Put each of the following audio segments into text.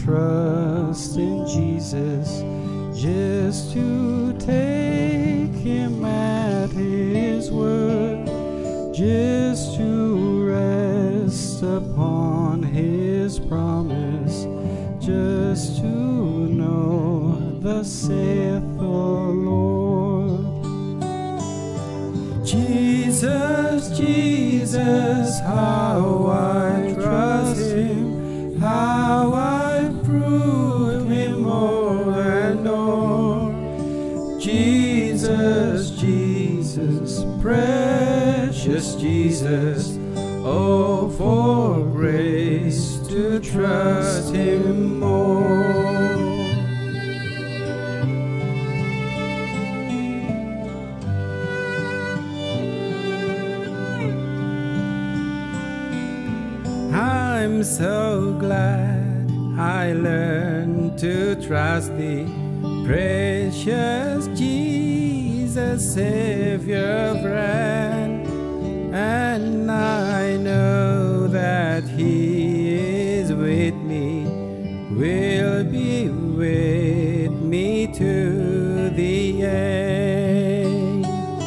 trust in Jesus, just to take him at his word, just to rest upon his promise, just to know thus saith the Lord. Jesus, Jesus, how I trust him, how I prove him more and more. Jesus, Jesus, precious Jesus, oh, for grace to trust him more. I'm so glad I learned to trust thee, precious Jesus, Savior, friend. And I know that he is with me, will be with me to the end.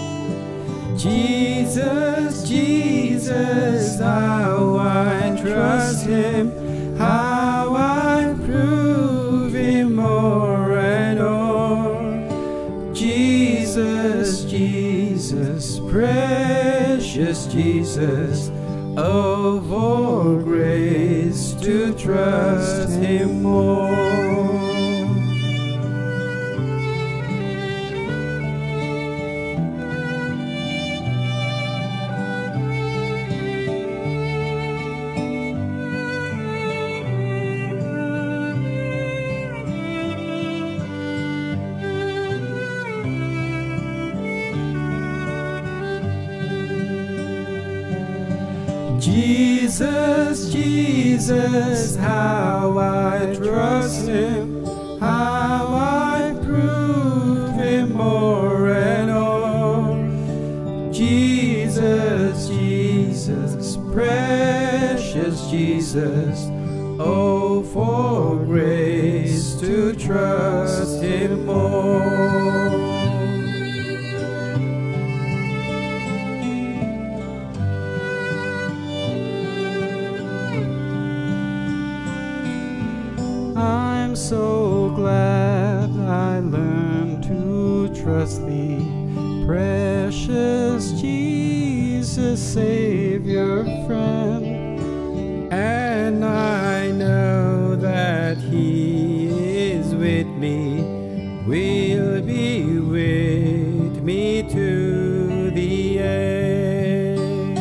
Jesus, Jesus, how I trust him, how I prove him more and more. Jesus, Jesus, precious Jesus, oh, for grace to trust him more. Jesus, Jesus, how I trust him, how I prove him more and more. Jesus, Jesus, precious Jesus, oh, for grace to trust him more. I'm so glad I learned to trust thee, precious Jesus, Savior, friend. And I know that he is with me, will be with me to the end.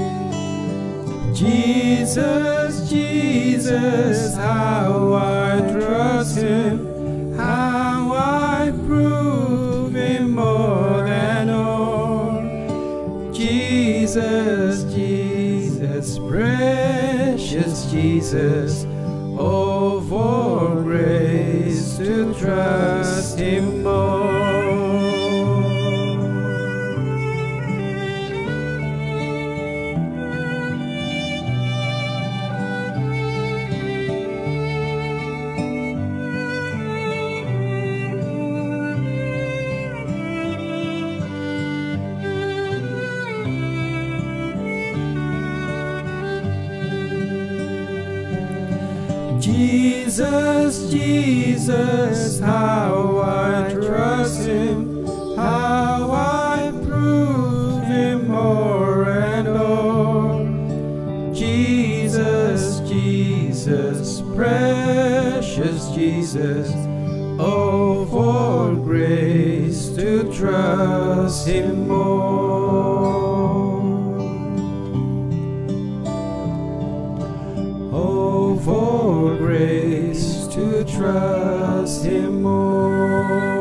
Jesus, Jesus, how I trust him, how I prove him more than all. Jesus, Jesus, precious Jesus, oh, for grace to trust him more. Jesus, Jesus, how I trust him, how I prove him more and more. Jesus, Jesus, precious Jesus, oh, for grace to trust him more. Oh, for grace to trust him more.